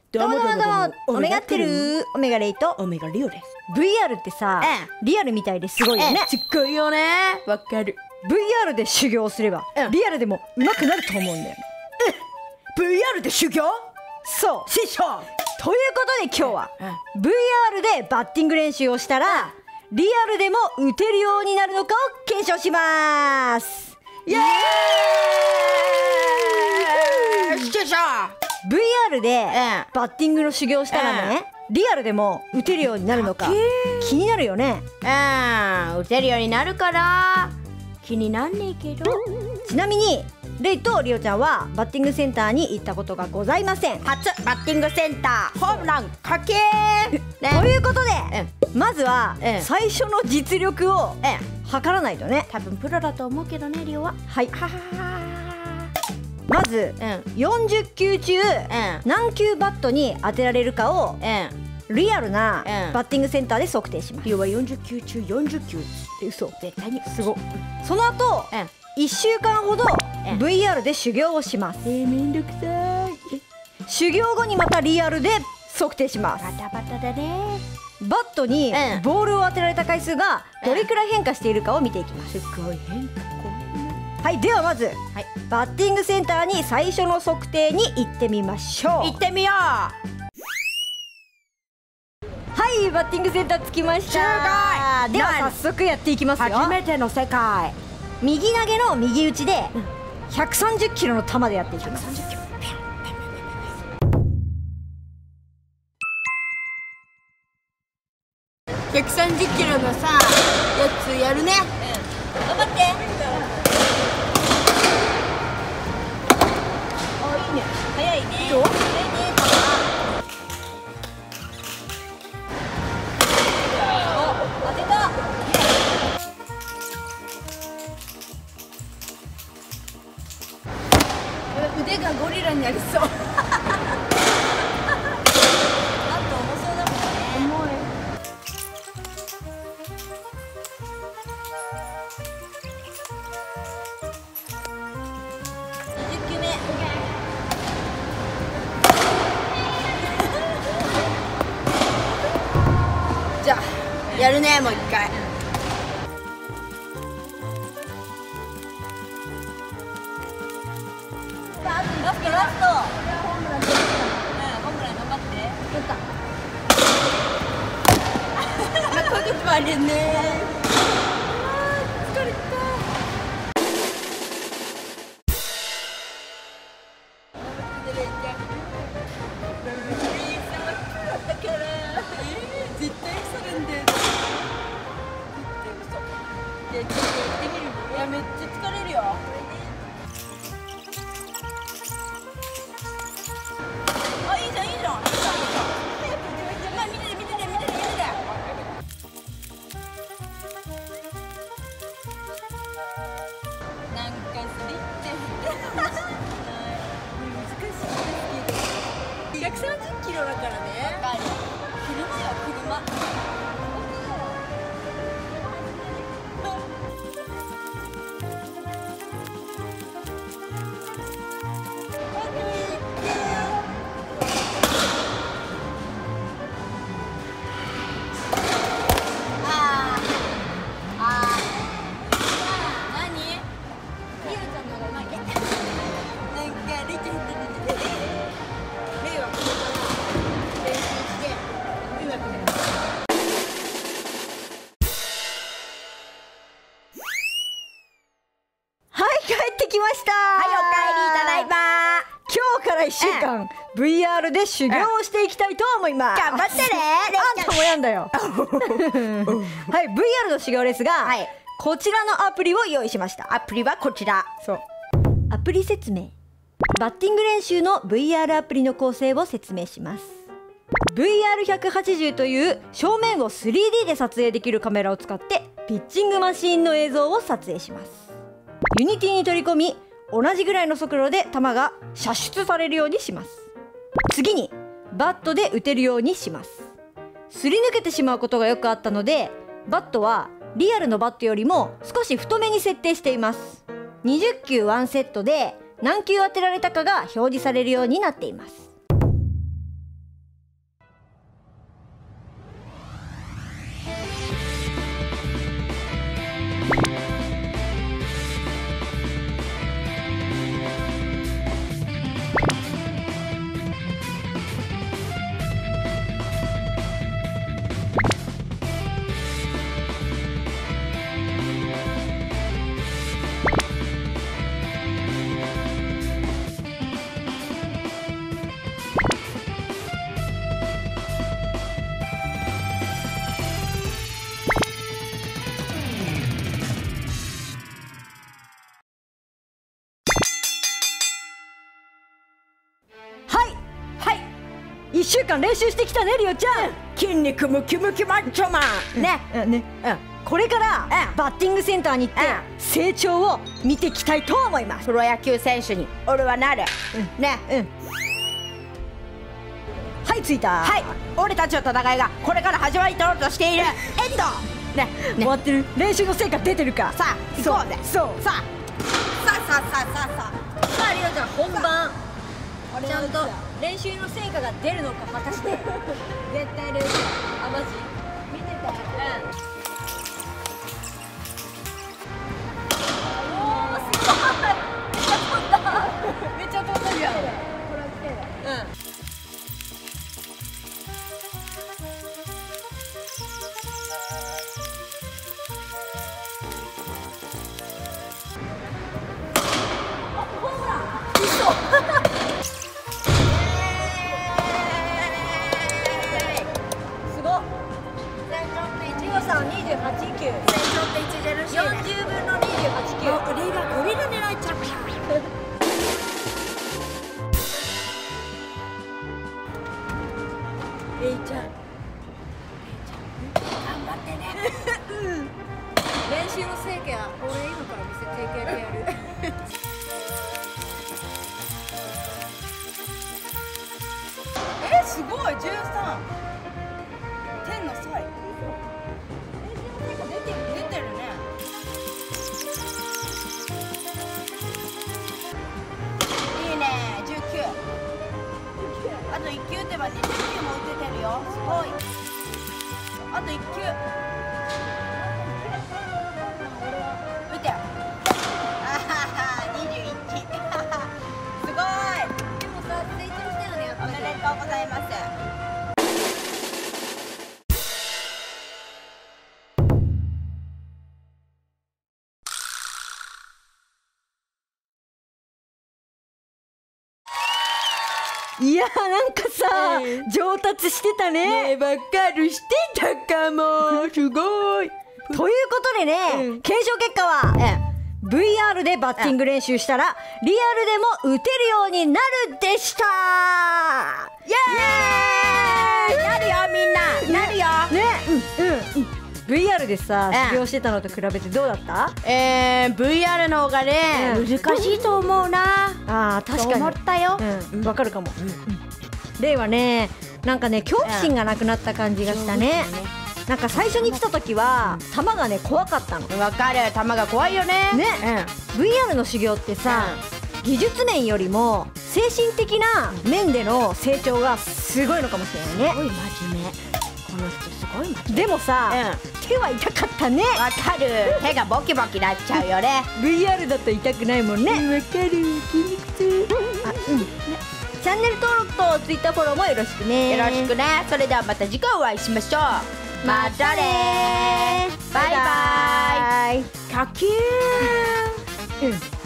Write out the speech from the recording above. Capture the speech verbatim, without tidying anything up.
どうもどうもどうも、オメガテルオメガレイとオメガリオです。 ブイアール ってさ、リアルみたいですごいよね。 すっごいよね。わかる。 ブイアール で修行すれば、 うんリアルでも上手くなると思うんだよね。 ブイアール で修行そう師匠。 ということで今日は ブイアール でバッティング練習をしたらリアルでも打てるようになるのかを検証します。 イエーイ。師匠。 ブイアール でバッティングの修行したらね、リアルでも打てるようになるのかかっけ気になるよね。 うん、打てるようになるから気になんねえけど。 ちなみにレイとリオちゃんはバッティングセンターに行ったことがございません。 初バッティングセンターホームランかけー、 ということで、まずはうん最初の実力をうん測らないとね。 多分プロだと思うけどね、リオは。 はいはははまずうんよんじゅっきゅう中うん何球バットに当てられるかをうんリアルなうんバッティングセンターで測定します。 リオはよんじゅっきゅう中よんじゅっきゅう嘘絶対にすごっ。その後うんいっしゅうかんほど ブイアール で修行をします。 えー、めんどくさい。 修行後にまたリアルで測定します。 バタバタだね。 バットにうんボールを当てられた回数がどれくらい変化しているかを見ていきます。 すごい変化。 はい、ではまずはいバッティングセンターに最初の測定に行ってみましょう。 行ってみよう。 はい、バッティングセンター着きました。 すごいでは早速やっていきますよ。 初めての世界。 右投げの右打ちでひゃくさんじゅっキロの球でやっていきます。 ひゃくさんじゅっキロのさ、やつやるね。 頑張って。あ、いいね。早いね。いいよ。早いね。お、当てた。 腕がゴリラになりそう。 なんと重そうだもんね。 重い。 にじゅっきゅうめ。 じゃあやるね、もう一回。 ラストラスト。うん、ホームラン頑張って。取った。 かけてまいるね。疲れた。絶対嘘なんだよ。絶対嘘。じゃあちょっとやってみる。いや、めっちゃ疲れるよ。 あ、いいじゃんいいじゃん。いいじゃんいいじゃん。まあ見てて見てて見てて見てて。なんかスリって難しいですけどひゃくさんじゅっキロだからね。車よ車。帰ってきました。 はい、お帰りただいま。 今日からいっしゅうかん ブイアール で修行をしていきたいと思います。 頑張ってね。 あんたもやんだよ。はい、ブイアール の修行ですが、 はい、 こちらのアプリを用意しました。 アプリはこちら。 そう。アプリ説明。バッティング練習の ブイアール アプリの構成を説明します。ブイアールひゃくはちじゅう という正面を スリーディー で撮影できるカメラを使ってピッチングマシーンの映像を撮影します。ユニティに取り込み同じぐらいの速度で球が射出されるようにします。次にバットで打てるようにします。すり抜けてしまうことがよくあったのでバットはリアルのバットよりも少し太めに設定しています。にじゅっきゅうワンセットで何球当てられたかが表示されるようになっています。 しゅうかん練習してきたね、リオちゃん。 筋肉ムキムキマッチョマンね。 うんね、 うん。 これからうんバッティングセンターに行ってうん成長を見ていきたいと思います。 プロ野球選手に俺はなる。ね。 うん。はい着いた。 はい。俺たちの戦いがこれから始まりとろうとしている。エンド。ね。 終わってる。練習の成果出てるか。 さあ行こうぜ。 そう。 さあ。さあさあさあさあさあ。 さあリオちゃん本番。ちゃんと練習の成果が出るのか果たして。絶対出る。あマジ。見てて。うん。めっちゃ飛んだるやん。これは来てる。うん。あ、ホームラン。嘘。すごっ。リオさんにじゅうはちきゅう。 成長って著しいね。 よんじゅうぶんのにじゅうはちきゅう。 俺がゴリラ狙っちゃった。 レイちゃん、 頑張ってね。 練習の成果俺今から見せていけてやる。 えすごいじゅうさんてんの差い。出てる出てるね。いいねじゅうきゅう。あといっきゅう打てばにじゅっきゅうも打ててるよ。すごい。あといっきゅう打てよ。あははにじゅういち。すごい。 でもさ成長したよねやっぱり。 おめでとうございます。 いやーなんかさ、 ええ上達してたね。 ばっかりしてたかも。すごい。 ということでね、 うん検証結果は、ブイアール でバッティング練習したらリアルでも打てるようになるでした。 イエーイ。なるよみんな。なるよ。 ね、うんうん。ブイアール でさうん修行してたのと比べてどうだった？ えー、ブイアール の方がね、 うん難しいと思うな。 あー確かに。 と思ったよ。 うん、わかるかも。レイはね、なんかね恐怖心がなくなった感じがしたね。なんか最初に来た時は球がね怖かったの。 わかる。球が怖いよね。 ね、ブイアール の修行ってさ、技術面よりも精神的な面での成長がすごいのかもしれないね。 すごい真面目。この人すごい真面でもさ、 う手は痛かったね。 目。わかる。手がボキボキなっちゃうよね。 ブイアール だと痛くないもんね。わかる。筋肉痛。あ、うん。チャンネル登録とツイッターフォローもよろしくね。 よろしくね。それではまた次回お会いしましょう。またねー。バイバイ。 バイバイ。 かきゅー。 うん。